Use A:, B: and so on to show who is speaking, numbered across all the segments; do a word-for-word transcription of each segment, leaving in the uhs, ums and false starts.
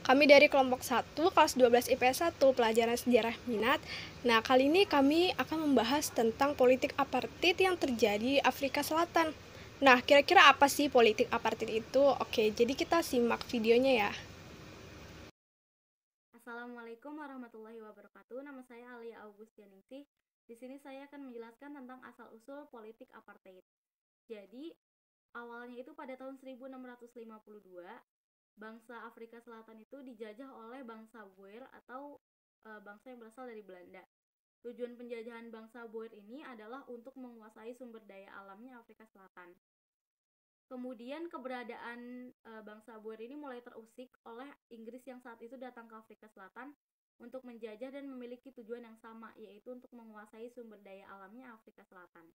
A: Kami dari kelompok satu, kelas dua belas I P S satu, pelajaran sejarah minat. Nah, kali ini kami akan membahas tentang politik apartheid yang terjadi di Afrika Selatan. Nah, kira-kira apa sih politik apartheid itu? Oke, jadi kita simak videonya ya.
B: Assalamualaikum warahmatullahi wabarakatuh. Nama saya Alia Augustianingsih. Di sini saya akan menjelaskan tentang asal-usul politik apartheid. Jadi, awalnya itu pada tahun seribu enam ratus lima puluh dua, bangsa Afrika Selatan itu dijajah oleh bangsa Boer atau e, bangsa yang berasal dari Belanda. Tujuan penjajahan bangsa Boer ini adalah untuk menguasai sumber daya alamnya Afrika Selatan. Kemudian keberadaan e, bangsa Boer ini mulai terusik oleh Inggris yang saat itu datang ke Afrika Selatan untuk menjajah dan memiliki tujuan yang sama, yaitu untuk menguasai sumber daya alamnya Afrika Selatan.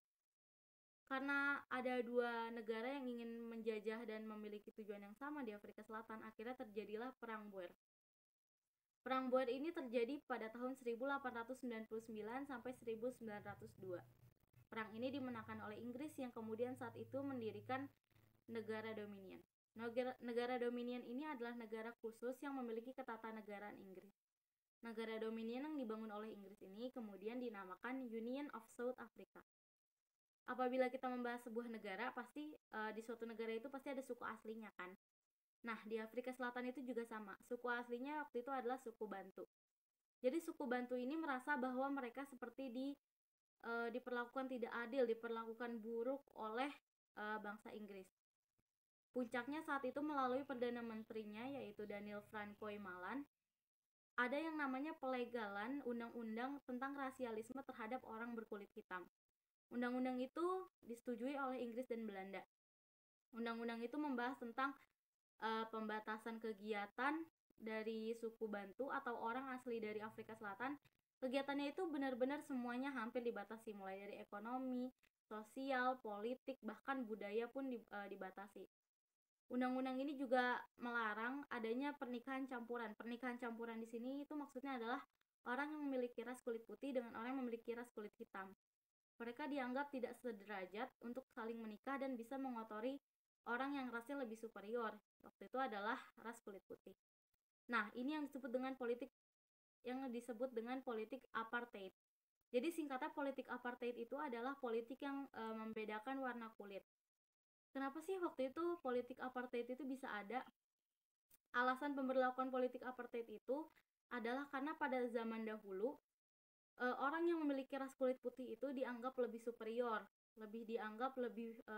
B: Karena ada dua negara yang ingin menjajah dan memiliki tujuan yang sama di Afrika Selatan, akhirnya terjadilah Perang Boer. Perang Boer ini terjadi pada tahun seribu delapan ratus sembilan puluh sembilan sampai seribu sembilan ratus dua. Perang ini dimenangkan oleh Inggris yang kemudian saat itu mendirikan negara Dominion. Negara, negara Dominion ini adalah negara khusus yang memiliki ketatanegaraan Inggris. Negara Dominion yang dibangun oleh Inggris ini kemudian dinamakan Union of South Africa. Apabila kita membahas sebuah negara, pasti e, di suatu negara itu pasti ada suku aslinya kan. Nah, di Afrika Selatan itu juga sama. Suku aslinya waktu itu adalah suku Bantu. Jadi suku Bantu ini merasa bahwa mereka seperti di e, diperlakukan tidak adil, diperlakukan buruk oleh e, bangsa Inggris. Puncaknya saat itu melalui Perdana Menterinya yaitu Daniel Francois Malan, ada yang namanya pelegalan undang-undang tentang rasialisme terhadap orang berkulit hitam. Undang-undang itu disetujui oleh Inggris dan Belanda. Undang-undang itu membahas tentang uh, pembatasan kegiatan dari suku Bantu atau orang asli dari Afrika Selatan. Kegiatannya itu benar-benar semuanya hampir dibatasi, mulai dari ekonomi, sosial, politik, bahkan budaya pun dibatasi. Undang-undang ini juga melarang adanya pernikahan campuran. Pernikahan campuran di sini itu maksudnya adalah orang yang memiliki ras kulit putih dengan orang yang memiliki ras kulit hitam. Mereka dianggap tidak sederajat untuk saling menikah dan bisa mengotori orang yang rasnya lebih superior. Waktu itu adalah ras kulit putih. Nah, ini yang disebut dengan politik yang disebut dengan politik apartheid. Jadi singkatnya politik apartheid itu adalah politik yang e, membedakan warna kulit. Kenapa sih waktu itu politik apartheid itu bisa ada? Alasan pemberlakuan politik apartheid itu adalah karena pada zaman dahulu e, orang yang memiliki ras kulit putih itu dianggap lebih superior, lebih dianggap lebih e,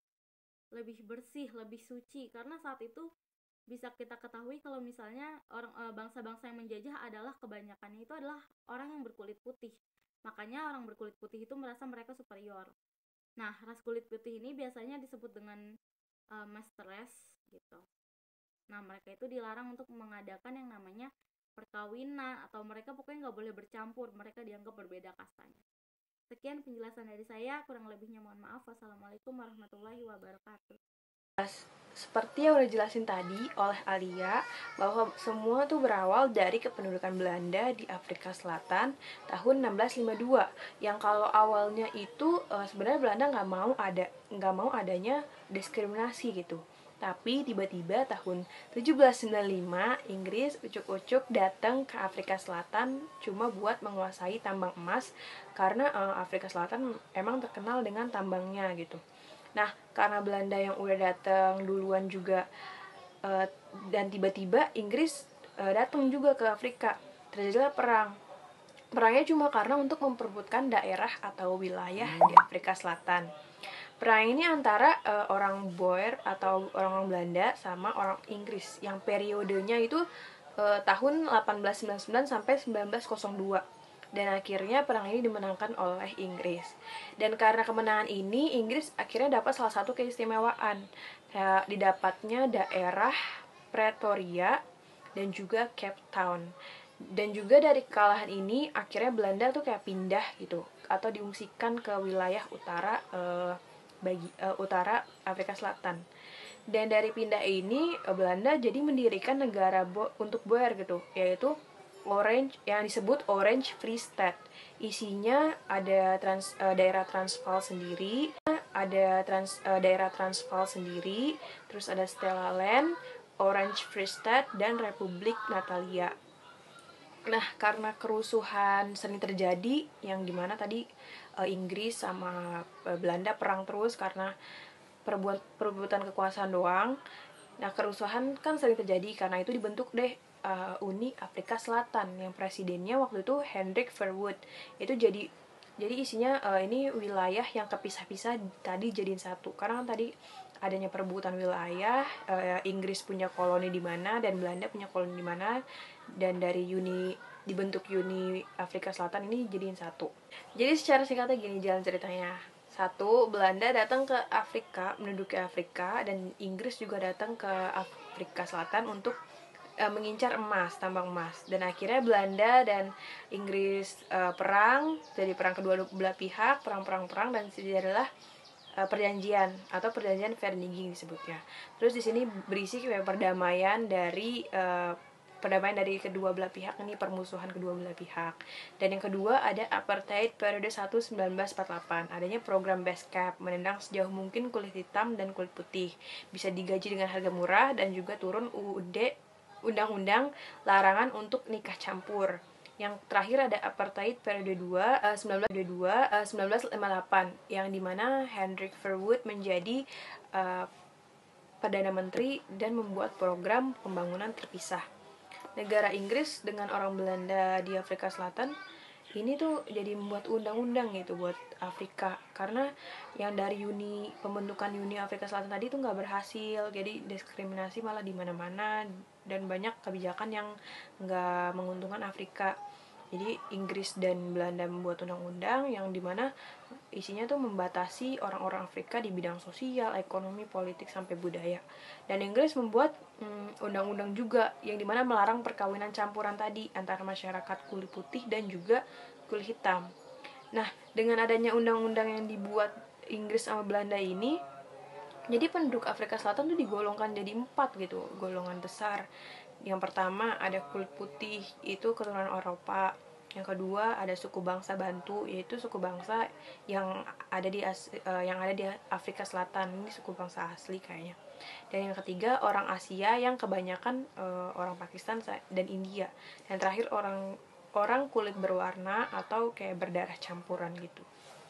B: lebih bersih, lebih suci, karena saat itu bisa kita ketahui kalau misalnya orang e, bangsa-bangsa yang menjajah adalah kebanyakannya itu adalah orang yang berkulit putih. Makanya orang berkulit putih itu merasa mereka superior. Nah, ras kulit putih ini biasanya disebut dengan uh, master race gitu. Nah, mereka itu dilarang untuk mengadakan yang namanya perkawinan atau mereka pokoknya nggak boleh bercampur, mereka dianggap berbeda kastanya. Sekian penjelasan dari saya, kurang lebihnya mohon maaf. Wassalamualaikum warahmatullahi wabarakatuh.
C: Seperti yang udah jelasin tadi oleh Alia, bahwa semua tuh berawal dari kependudukan Belanda di Afrika Selatan tahun enam belas lima puluh dua. Yang kalau awalnya itu uh, sebenarnya Belanda nggak mau ada nggak mau adanya diskriminasi gitu. Tapi tiba-tiba tahun tujuh belas sembilan puluh lima Inggris ucuk-ucuk datang ke Afrika Selatan cuma buat menguasai tambang emas, karena uh, Afrika Selatan emang terkenal dengan tambangnya gitu. Nah, karena Belanda yang udah datang duluan juga uh, dan tiba-tiba Inggris uh, datang juga ke Afrika, terjadilah perang. Perangnya cuma karena untuk memperebutkan daerah atau wilayah di Afrika Selatan. Perang ini antara uh, orang Boer atau orang-orang Belanda sama orang Inggris yang periodenya itu uh, tahun delapan belas sembilan puluh sembilan sampai sembilan belas nol dua. Dan akhirnya perang ini dimenangkan oleh Inggris. Dan karena kemenangan ini, Inggris akhirnya dapat salah satu keistimewaan. Kayak didapatnya daerah Pretoria dan juga Cape Town. Dan juga dari kekalahan ini, akhirnya Belanda tuh kayak pindah gitu, atau diungsikan ke wilayah utara uh, bagi uh, utara Afrika Selatan. Dan dari pindah ini, uh, Belanda jadi mendirikan negara bo- untuk Boer gitu, yaitu Orange, yang disebut Orange Free State. Isinya ada trans, uh, daerah Transvaal sendiri, ada trans, uh, daerah Transvaal sendiri, terus ada Stellaland, Orange Free State, dan Republik Natalia. Nah, karena kerusuhan sering terjadi, yang dimana tadi uh, Inggris sama uh, Belanda perang terus karena perebutan, perebutan kekuasaan doang. Nah, kerusuhan kan sering terjadi, karena itu dibentuk deh uh, Uni Afrika Selatan, yang presidennya waktu itu Hendrik Verwoerd. Itu jadi jadi isinya uh, ini wilayah yang kepisah-pisah tadi jadiin satu. Karena kan tadi adanya perebutan wilayah, uh, Inggris punya koloni di mana dan Belanda punya koloni di mana, dan dari Uni dibentuk Uni Afrika Selatan ini jadiin satu. Jadi secara singkatnya gini jalan ceritanya. Satu, Belanda datang ke Afrika, menduduki Afrika, dan Inggris juga datang ke Afrika Selatan untuk uh, mengincar emas, tambang emas. Dan akhirnya Belanda dan Inggris uh, perang, jadi perang kedua belah pihak, perang-perang-perang, dan adalah perjanjian atau perjanjian Vereeniging disebutnya. Terus di sini berisi kayak perdamaian dari uh, perdamaian dari kedua belah pihak, ini permusuhan kedua belah pihak. Dan yang kedua ada apartheid periode satu sembilan belas empat puluh delapan. Adanya program base cap, menendang sejauh mungkin kulit hitam dan kulit putih. Bisa digaji dengan harga murah, dan juga turun U U D, undang-undang larangan untuk nikah campur. Yang terakhir ada apartheid periode dua, uh, sembilan belas lima puluh delapan, yang dimana Hendrik Verwoerd menjadi uh, Perdana Menteri dan membuat program pembangunan terpisah. Negara Inggris dengan orang Belanda di Afrika Selatan ini tuh jadi membuat undang-undang gitu buat Afrika, karena yang dari Uni pembentukan Uni Afrika Selatan tadi tuh nggak berhasil, jadi diskriminasi malah di mana-mana, dan banyak kebijakan yang nggak menguntungkan Afrika. Jadi Inggris dan Belanda membuat undang-undang yang dimana isinya tuh membatasi orang-orang Afrika di bidang sosial, ekonomi, politik, sampai budaya. Dan Inggris membuat hmm, undang-undang juga yang dimana melarang perkawinan campuran tadi antara masyarakat kulit putih dan juga kulit hitam. Nah, dengan adanya undang-undang yang dibuat Inggris sama Belanda ini, jadi penduduk Afrika Selatan tuh digolongkan jadi empat gitu, golongan besar. Yang pertama ada kulit putih, itu keturunan Eropa. Yang kedua ada suku bangsa Bantu, yaitu suku bangsa yang ada di uh, yang ada di Afrika Selatan, ini suku bangsa asli kayaknya. Dan yang ketiga orang Asia, yang kebanyakan uh, orang Pakistan dan India. Dan terakhir orang orang kulit berwarna atau kayak berdarah campuran gitu.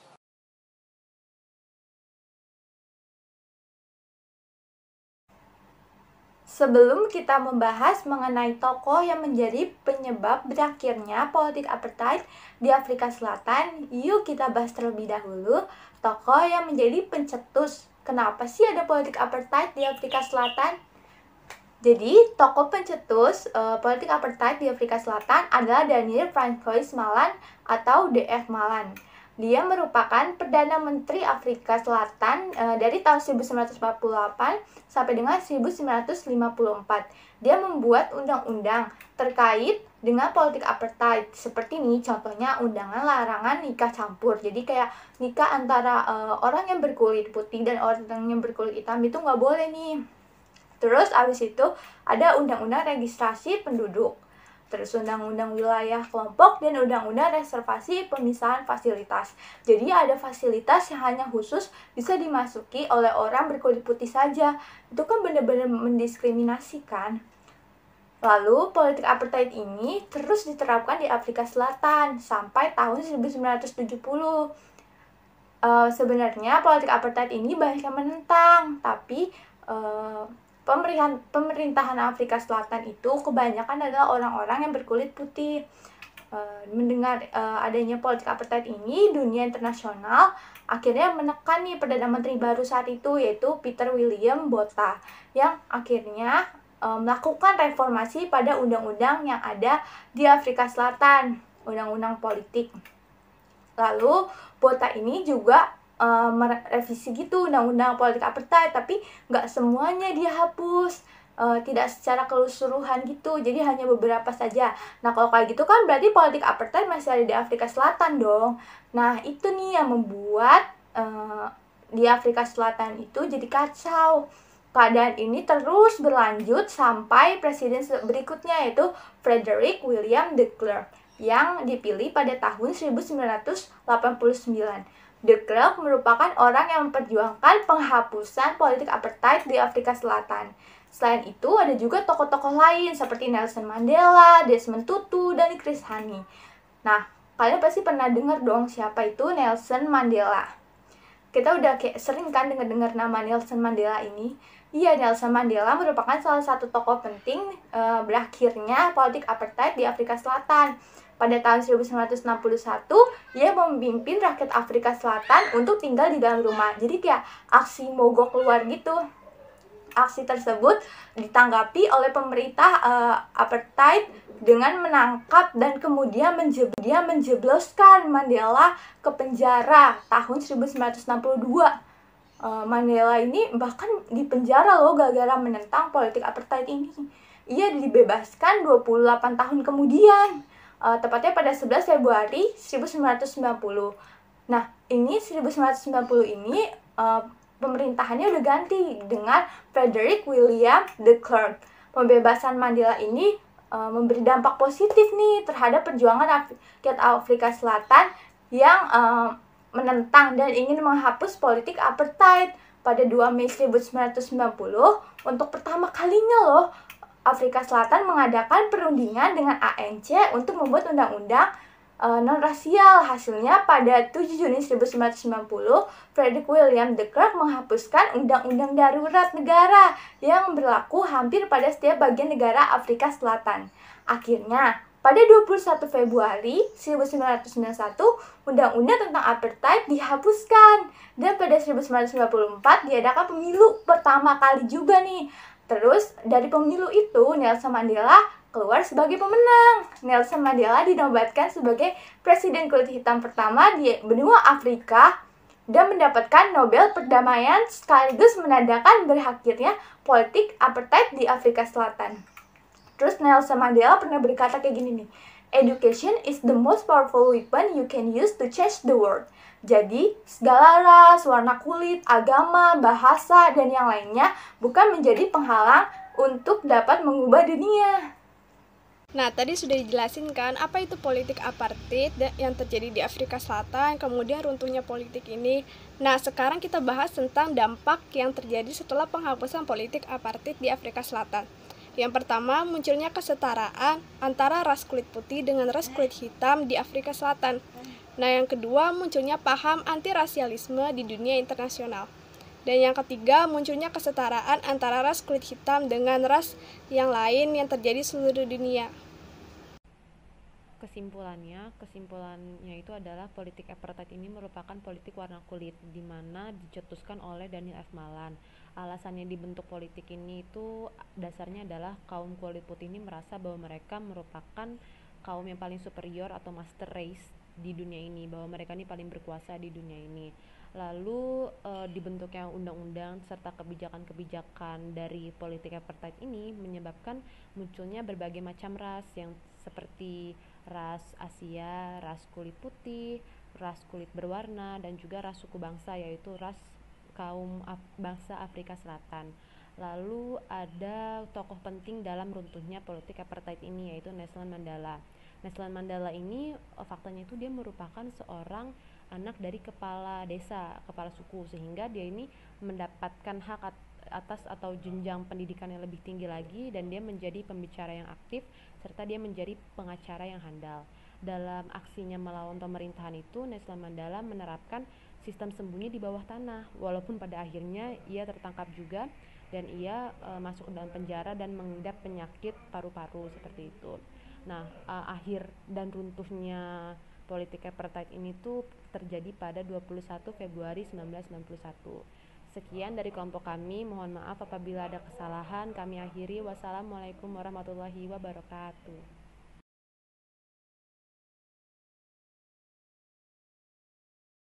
D: Sebelum kita membahas mengenai tokoh yang menjadi penyebab berakhirnya politik apartheid di Afrika Selatan, yuk kita bahas terlebih dahulu tokoh yang menjadi pencetus. Kenapa sih ada politik apartheid di Afrika Selatan? Jadi, tokoh pencetus uh, politik apartheid di Afrika Selatan adalah Daniel Francois Malan atau D F Malan. Dia merupakan Perdana Menteri Afrika Selatan e, dari tahun seribu sembilan ratus empat puluh delapan sampai dengan seribu sembilan ratus lima puluh empat. Dia membuat undang-undang terkait dengan politik apartheid. Seperti ini contohnya undangan larangan nikah campur. Jadi kayak nikah antara e, orang yang berkulit putih dan orang yang berkulit hitam itu nggak boleh nih. Terus abis itu ada undang-undang registrasi penduduk. Terus undang-undang wilayah kelompok dan undang-undang reservasi pemisahan fasilitas. Jadi ada fasilitas yang hanya khusus bisa dimasuki oleh orang berkulit putih saja. Itu kan benar-benar mendiskriminasi kan. Lalu politik apartheid ini terus diterapkan di Afrika Selatan sampai tahun seribu sembilan ratus tujuh puluh. Uh, sebenarnya politik apartheid ini banyak yang menentang, tapi uh, Pemerintahan, pemerintahan Afrika Selatan itu kebanyakan adalah orang-orang yang berkulit putih. E, mendengar e, adanya politik apartheid ini, dunia internasional akhirnya menekan nih Perdana Menteri baru saat itu, yaitu Peter William Botha, yang akhirnya e, melakukan reformasi pada undang-undang yang ada di Afrika Selatan, undang-undang politik. Lalu Botha ini juga Uh, merevisi gitu undang-undang politik apartheid, tapi nggak semuanya dia hapus, uh, tidak secara keseluruhan gitu, jadi hanya beberapa saja. Nah kalau kayak gitu kan berarti politik apartheid masih ada di Afrika Selatan dong. Nah itu nih yang membuat uh, di Afrika Selatan itu jadi kacau. Keadaan ini terus berlanjut sampai presiden berikutnya, yaitu Frederick William de Klerk, yang dipilih pada tahun seribu sembilan ratus delapan puluh sembilan. De Klerk merupakan orang yang memperjuangkan penghapusan politik apartheid di Afrika Selatan. Selain itu ada juga tokoh-tokoh lain seperti Nelson Mandela, Desmond Tutu, dan Chris Hani. Nah, kalian pasti pernah dengar dong siapa itu Nelson Mandela. Kita udah kayak sering kan dengar-dengar nama Nelson Mandela ini. Iya, Nelson Mandela merupakan salah satu tokoh penting e, berakhirnya politik apartheid di Afrika Selatan. Pada tahun seribu sembilan ratus enam puluh satu, ia memimpin rakyat Afrika Selatan untuk tinggal di dalam rumah. Jadi kayak aksi mogok keluar gitu. Aksi tersebut ditanggapi oleh pemerintah uh, apartheid dengan menangkap dan kemudian menjeb dia menjebloskan Mandela ke penjara tahun seribu sembilan ratus enam puluh dua. Uh, Mandela ini bahkan dipenjara loh gara-gara menentang politik apartheid ini. Ia dibebaskan dua puluh delapan tahun kemudian, uh, tepatnya pada sebelas Februari seribu sembilan ratus sembilan puluh. Nah, ini seribu sembilan ratus sembilan puluh ini uh, pemerintahannya udah ganti dengan Frederick William de Klerk. Pembebasan Mandela ini uh, memberi dampak positif nih terhadap perjuangan rakyat Afrika Selatan yang uh, menentang dan ingin menghapus politik apartheid. Pada dua Mei seribu sembilan ratus sembilan puluh, untuk pertama kalinya loh Afrika Selatan mengadakan perundingan dengan A N C untuk membuat undang-undang Uh, non-rasial. Hasilnya pada tujuh Juni seribu sembilan ratus sembilan puluh, Frederick William de Klerk menghapuskan undang-undang darurat negara yang berlaku hampir pada setiap bagian negara Afrika Selatan. Akhirnya, pada dua puluh satu Februari seribu sembilan ratus sembilan puluh satu, undang-undang tentang apartheid dihapuskan. Dan pada seribu sembilan ratus sembilan puluh empat diadakan pemilu pertama kali juga nih. Terus, dari pemilu itu, Nelson Mandela keluar sebagai pemenang. Nelson Mandela dinobatkan sebagai presiden kulit hitam pertama di benua Afrika dan mendapatkan Nobel Perdamaian sekaligus menandakan berakhirnya politik apartheid di Afrika Selatan. Terus Nelson Mandela pernah berkata kayak gini nih, "Education is the most powerful weapon you can use to change the world." Jadi, segala ras, warna kulit, agama, bahasa, dan yang lainnya bukan menjadi penghalang untuk dapat mengubah dunia.
A: Nah, tadi sudah dijelasin kan apa itu politik apartheid yang terjadi di Afrika Selatan, kemudian runtuhnya politik ini. Nah, sekarang kita bahas tentang dampak yang terjadi setelah penghapusan politik apartheid di Afrika Selatan. Yang pertama, munculnya kesetaraan antara ras kulit putih dengan ras kulit hitam di Afrika Selatan. Nah, yang kedua, munculnya paham antirasialisme di dunia internasional. Dan yang ketiga, munculnya kesetaraan antara ras kulit hitam dengan ras yang lain yang terjadi di seluruh dunia.
E: Kesimpulannya, kesimpulannya itu adalah politik apartheid ini merupakan politik warna kulit, di mana dicetuskan oleh Daniel F. Malan. Alasannya dibentuk politik ini itu dasarnya adalah kaum kulit putih ini merasa bahwa mereka merupakan kaum yang paling superior atau master race di dunia ini, bahwa mereka ini paling berkuasa di dunia ini. Lalu e, dibentuknya undang-undang serta kebijakan-kebijakan dari politik apartheid ini menyebabkan munculnya berbagai macam ras yang seperti ras Asia, ras kulit putih, ras kulit berwarna, dan juga ras suku bangsa yaitu ras kaum Af- bangsa Afrika Selatan. Lalu ada tokoh penting dalam runtuhnya politik apartheid ini yaitu Nelson Mandela. Nelson Mandela ini faktanya itu dia merupakan seorang anak dari kepala desa, kepala suku, sehingga dia ini mendapatkan hak atas atau jenjang pendidikan yang lebih tinggi lagi, dan dia menjadi pembicara yang aktif serta dia menjadi pengacara yang handal. Dalam aksinya melawan pemerintahan itu, Nelson Mandela menerapkan sistem sembunyi di bawah tanah, walaupun pada akhirnya ia tertangkap juga dan ia e, masuk ke dalam penjara dan mengidap penyakit paru-paru seperti itu. Nah, e, akhir dan runtuhnya politik apartheid ini tuh terjadi pada dua puluh satu Februari seribu sembilan ratus sembilan puluh satu. Sekian dari kelompok kami, mohon maaf apabila ada kesalahan. Kami akhiri, wassalamualaikum warahmatullahi wabarakatuh.